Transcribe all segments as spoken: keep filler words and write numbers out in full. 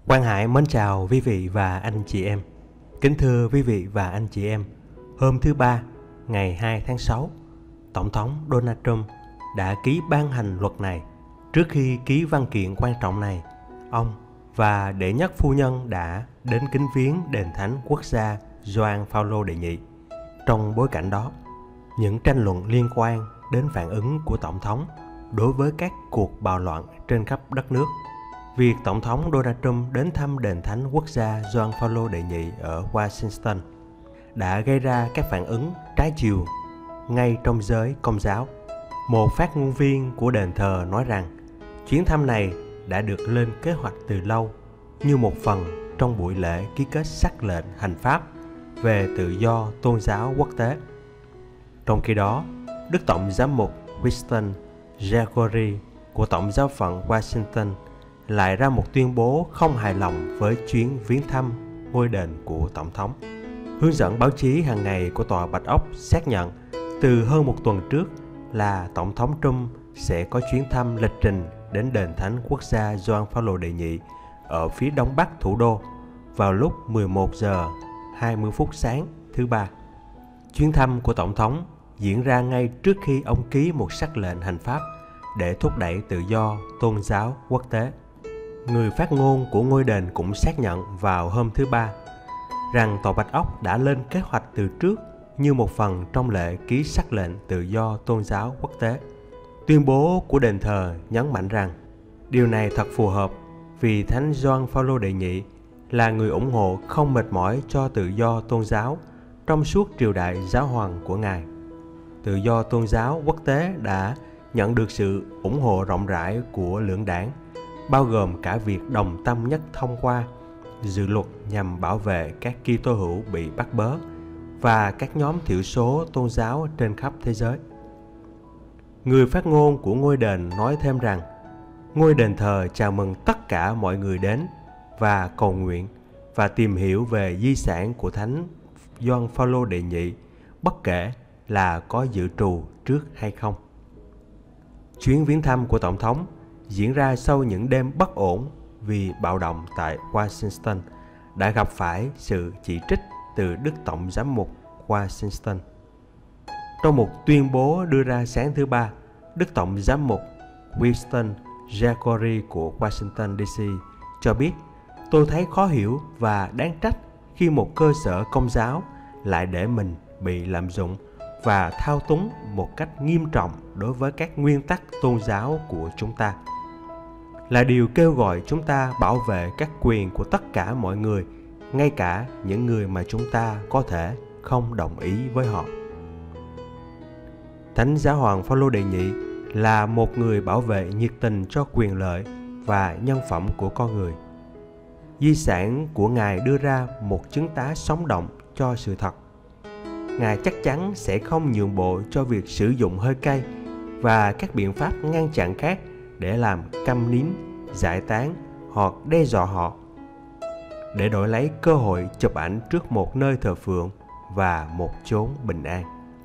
Quang Hải mến chào quý vị và anh chị em. Kính thưa quý vị và anh chị em, hôm thứ Ba, ngày hai tháng sáu, Tổng thống Donald Trump đã ký ban hành luật này. Trước khi ký văn kiện quan trọng này, ông và đệ nhất phu nhân đã đến kính viếng đền thánh quốc gia Gioan Phaolô đệ nhị. Trong bối cảnh đó, những tranh luận liên quan đến phản ứng của Tổng thống đối với các cuộc bạo loạn trên khắp đất nước. Việc Tổng thống Donald Trump đến thăm đền thánh quốc gia Gioan Phaolô đệ nhị ở Washington đã gây ra các phản ứng trái chiều ngay trong giới Công giáo. Một phát ngôn viên của đền thờ nói rằng chuyến thăm này đã được lên kế hoạch từ lâu như một phần trong buổi lễ ký kết sắc lệnh hành pháp về tự do tôn giáo quốc tế. Trong khi đó, Đức Tổng giám mục Winston Gregory của Tổng giáo phận Washington lại ra một tuyên bố không hài lòng với chuyến viếng thăm ngôi đền của Tổng thống. Hướng dẫn báo chí hàng ngày của Tòa Bạch Ốc xác nhận từ hơn một tuần trước là Tổng thống Trump sẽ có chuyến thăm lịch trình đến đền thánh quốc gia Gioan Phaolô đệ nhị ở phía đông bắc thủ đô vào lúc mười một giờ hai mươi phút sáng thứ Ba. Chuyến thăm của Tổng thống diễn ra ngay trước khi ông ký một sắc lệnh hành pháp để thúc đẩy tự do tôn giáo quốc tế. Người phát ngôn của ngôi đền cũng xác nhận vào hôm thứ Ba rằng Tòa Bạch Ốc đã lên kế hoạch từ trước như một phần trong lễ ký sắc lệnh tự do tôn giáo quốc tế. Tuyên bố của đền thờ nhấn mạnh rằng điều này thật phù hợp vì Thánh Gioan Phaolô đệ nhị là người ủng hộ không mệt mỏi cho tự do tôn giáo trong suốt triều đại giáo hoàng của Ngài. Tự do tôn giáo quốc tế đã nhận được sự ủng hộ rộng rãi của lưỡng đảng, bao gồm cả việc đồng tâm nhất thông qua dự luật nhằm bảo vệ các Kitô hữu bị bắt bớ và các nhóm thiểu số tôn giáo trên khắp thế giới. Người phát ngôn của ngôi đền nói thêm rằng ngôi đền thờ chào mừng tất cả mọi người đến và cầu nguyện và tìm hiểu về di sản của Thánh Gioan Phaolô đệ nhị, bất kể là có dự trù trước hay không. Chuyến viếng thăm của Tổng thống diễn ra sau những đêm bất ổn vì bạo động tại Washington đã gặp phải sự chỉ trích từ Đức Tổng giám mục Washington. Trong một tuyên bố đưa ra sáng thứ Ba, Đức Tổng giám mục Winston Gregory của Washington đê xê cho biết: "Tôi thấy khó hiểu và đáng trách khi một cơ sở công giáo lại để mình bị lạm dụng và thao túng một cách nghiêm trọng đối với các nguyên tắc tôn giáo của chúng ta. Là điều kêu gọi chúng ta bảo vệ các quyền của tất cả mọi người, ngay cả những người mà chúng ta có thể không đồng ý với họ." Thánh Giáo hoàng Phaolô đệ nhị là một người bảo vệ nhiệt tình cho quyền lợi và nhân phẩm của con người. Di sản của Ngài đưa ra một chứng tá sống động cho sự thật. Ngài chắc chắn sẽ không nhượng bộ cho việc sử dụng hơi cay và các biện pháp ngăn chặn khác để làm câm nín, giải tán hoặc đe dọa họ, để đổi lấy cơ hội chụp ảnh trước một nơi thờ phượng và một chốn bình an.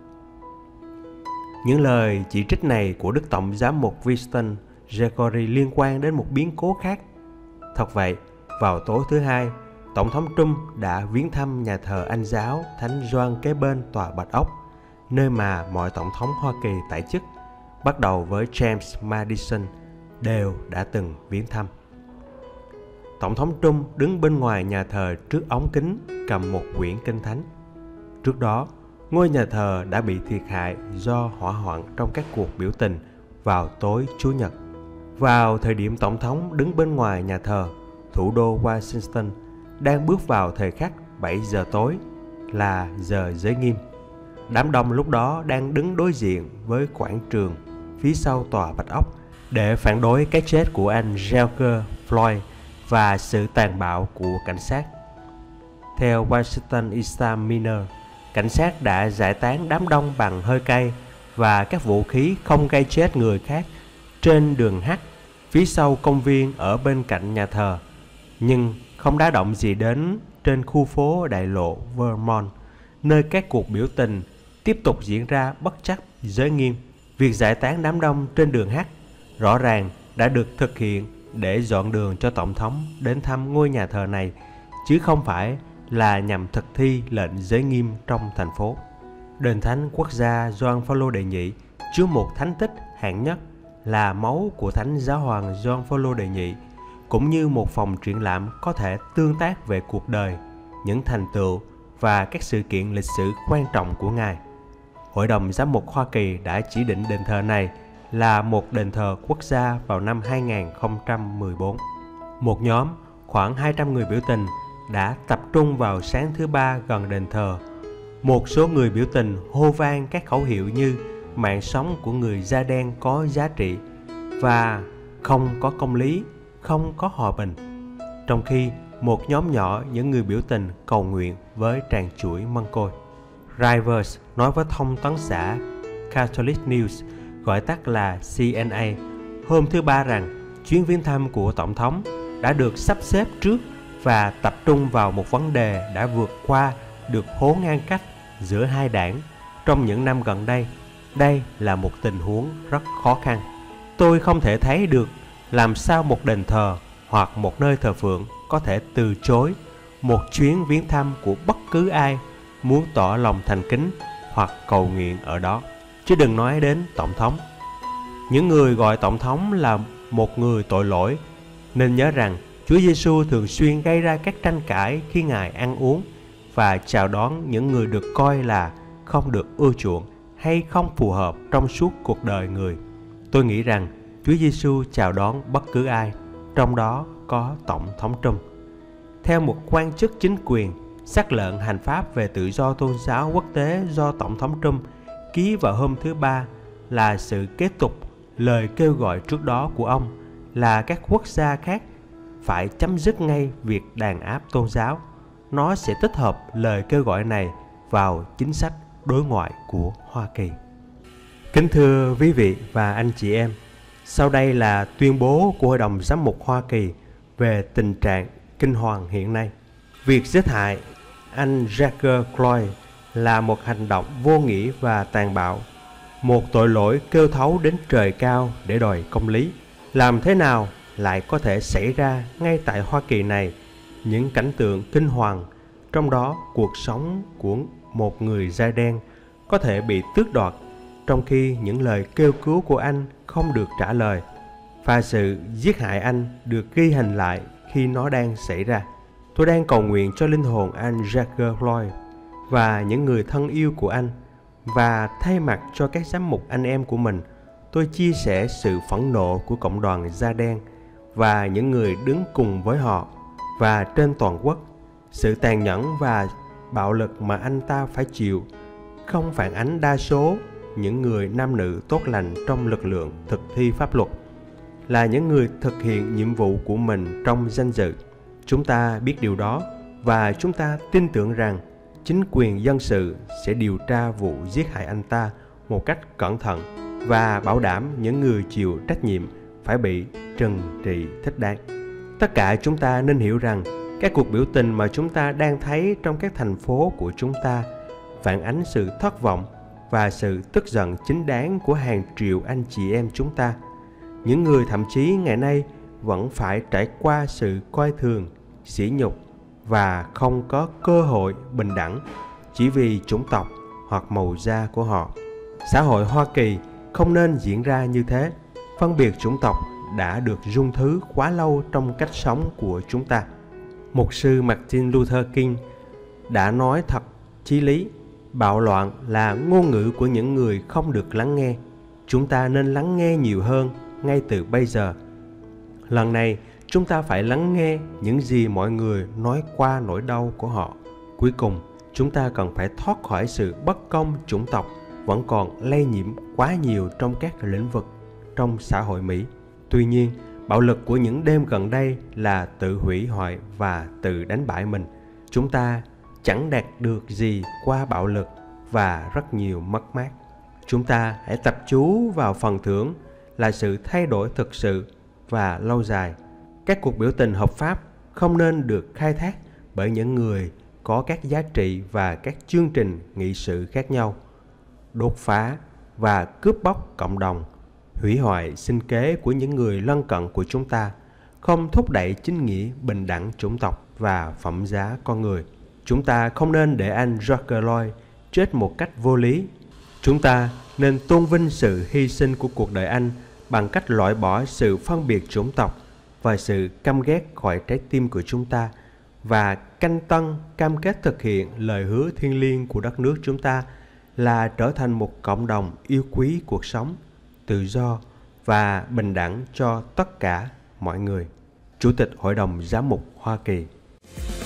Những lời chỉ trích này của Đức Tổng giám mục Winston Gregory liên quan đến một biến cố khác. Thật vậy, vào tối thứ Hai, Tổng thống Trump đã viếng thăm nhà thờ Anh giáo Thánh Gioan kế bên Tòa Bạch Ốc, nơi mà mọi tổng thống Hoa Kỳ tại chức, bắt đầu với James Madison, đều đã từng viếng thăm. Tổng thống Trump đứng bên ngoài nhà thờ trước ống kính cầm một quyển kinh thánh. Trước đó, ngôi nhà thờ đã bị thiệt hại do hỏa hoạn trong các cuộc biểu tình vào tối Chủ nhật. Vào thời điểm Tổng thống đứng bên ngoài nhà thờ, thủ đô Washington đang bước vào thời khắc bảy giờ tối, là giờ giới nghiêm. Đám đông lúc đó đang đứng đối diện với quảng trường phía sau Tòa Bạch Ốc để phản đối cái chết của anh George Floyd và sự tàn bạo của cảnh sát. Theo Washington Examiner, cảnh sát đã giải tán đám đông bằng hơi cay và các vũ khí không gây chết người khác trên đường H phía sau công viên ở bên cạnh nhà thờ, nhưng không đá động gì đến trên khu phố đại lộ Vermont, nơi các cuộc biểu tình tiếp tục diễn ra bất chấp giới nghiêm. Việc giải tán đám đông trên đường H rõ ràng đã được thực hiện để dọn đường cho Tổng thống đến thăm ngôi nhà thờ này, chứ không phải là nhằm thực thi lệnh giới nghiêm trong thành phố. Đền thánh quốc gia Gioan Phaolô đệ nhị chứa một thánh tích hạng nhất là máu của Thánh Giáo hoàng Gioan Phaolô đệ nhị, cũng như một phòng triển lãm có thể tương tác về cuộc đời, những thành tựu và các sự kiện lịch sử quan trọng của Ngài. Hội đồng Giám mục Hoa Kỳ đã chỉ định đền thờ này là một đền thờ quốc gia vào năm hai nghìn không trăm mười bốn. Một nhóm khoảng hai trăm người biểu tình đã tập trung vào sáng thứ Ba gần đền thờ. Một số người biểu tình hô vang các khẩu hiệu như mạng sống của người da đen có giá trị và không có công lý, không có hòa bình. Trong khi một nhóm nhỏ những người biểu tình cầu nguyện với tràng chuỗi mân côi. Rivers nói với thông tấn xã Catholic News, gọi tắt là C N A, hôm thứ Ba rằng chuyến viếng thăm của Tổng thống đã được sắp xếp trước và tập trung vào một vấn đề đã vượt qua được hố ngăn cách giữa hai đảng trong những năm gần đây. Đây là một tình huống rất khó khăn. Tôi không thể thấy được làm sao một đền thờ hoặc một nơi thờ phượng có thể từ chối một chuyến viếng thăm của bất cứ ai muốn tỏ lòng thành kính hoặc cầu nguyện ở đó, chứ đừng nói đến Tổng thống. Những người gọi Tổng thống là một người tội lỗi nên nhớ rằng Chúa Giêsu thường xuyên gây ra các tranh cãi khi Ngài ăn uống và chào đón những người được coi là không được ưa chuộng hay không phù hợp trong suốt cuộc đời người. Tôi nghĩ rằng Chúa Giêsu chào đón bất cứ ai, trong đó có Tổng thống Trump. Theo một quan chức chính quyền, sắc lệnh hành pháp về tự do tôn giáo quốc tế do Tổng thống Trump ký vào hôm thứ Ba là sự kế tục lời kêu gọi trước đó của ông là các quốc gia khác phải chấm dứt ngay việc đàn áp tôn giáo. Nó sẽ tích hợp lời kêu gọi này vào chính sách đối ngoại của Hoa Kỳ. Kính thưa quý vị và anh chị em, sau đây là tuyên bố của Hội đồng Giám mục Hoa Kỳ về tình trạng kinh hoàng hiện nay. Việc giết hại anh George Floyd là một hành động vô nghĩa và tàn bạo, một tội lỗi kêu thấu đến trời cao để đòi công lý. Làm thế nào lại có thể xảy ra ngay tại Hoa Kỳ này những cảnh tượng kinh hoàng, trong đó cuộc sống của một người da đen có thể bị tước đoạt, trong khi những lời kêu cứu của anh không được trả lời, và sự giết hại anh được ghi hình lại khi nó đang xảy ra. Tôi đang cầu nguyện cho linh hồn anh George Floyd và những người thân yêu của anh, và thay mặt cho các giám mục anh em của mình, tôi chia sẻ sự phẫn nộ của cộng đoàn da đen và những người đứng cùng với họ và trên toàn quốc. Sự tàn nhẫn và bạo lực mà anh ta phải chịu không phản ánh đa số những người nam nữ tốt lành trong lực lượng thực thi pháp luật, là những người thực hiện nhiệm vụ của mình trong danh dự. Chúng ta biết điều đó và chúng ta tin tưởng rằng chính quyền dân sự sẽ điều tra vụ giết hại anh ta một cách cẩn thận và bảo đảm những người chịu trách nhiệm phải bị trừng trị thích đáng. Tất cả chúng ta nên hiểu rằng các cuộc biểu tình mà chúng ta đang thấy trong các thành phố của chúng ta phản ánh sự thất vọng và sự tức giận chính đáng của hàng triệu anh chị em chúng ta, những người thậm chí ngày nay vẫn phải trải qua sự coi thường, sỉ nhục và không có cơ hội bình đẳng chỉ vì chủng tộc hoặc màu da của họ. Xã hội Hoa Kỳ không nên diễn ra như thế. Phân biệt chủng tộc đã được dung thứ quá lâu trong cách sống của chúng ta. Mục sư Martin Luther King đã nói thật chí lý: bạo loạn là ngôn ngữ của những người không được lắng nghe. Chúng ta nên lắng nghe nhiều hơn ngay từ bây giờ. Lần này, chúng ta phải lắng nghe những gì mọi người nói qua nỗi đau của họ. Cuối cùng, chúng ta cần phải thoát khỏi sự bất công chủng tộc vẫn còn lây nhiễm quá nhiều trong các lĩnh vực trong xã hội Mỹ. Tuy nhiên, bạo lực của những đêm gần đây là tự hủy hoại và tự đánh bại mình. Chúng ta chẳng đạt được gì qua bạo lực và rất nhiều mất mát. Chúng ta hãy tập chú vào phần thưởng là sự thay đổi thực sự và lâu dài. Các cuộc biểu tình hợp pháp không nên được khai thác bởi những người có các giá trị và các chương trình nghị sự khác nhau, đốt phá và cướp bóc cộng đồng, hủy hoại sinh kế của những người lân cận của chúng ta, không thúc đẩy chính nghĩa bình đẳng chủng tộc và phẩm giá con người. Chúng ta không nên để anh George Floyd chết một cách vô lý. Chúng ta nên tôn vinh sự hy sinh của cuộc đời anh bằng cách loại bỏ sự phân biệt chủng tộc và sự căm ghét khỏi trái tim của chúng ta, và canh tân cam kết thực hiện lời hứa thiêng liêng của đất nước chúng ta là trở thành một cộng đồng yêu quý cuộc sống, tự do và bình đẳng cho tất cả mọi người. Chủ tịch Hội đồng Giám mục Hoa Kỳ.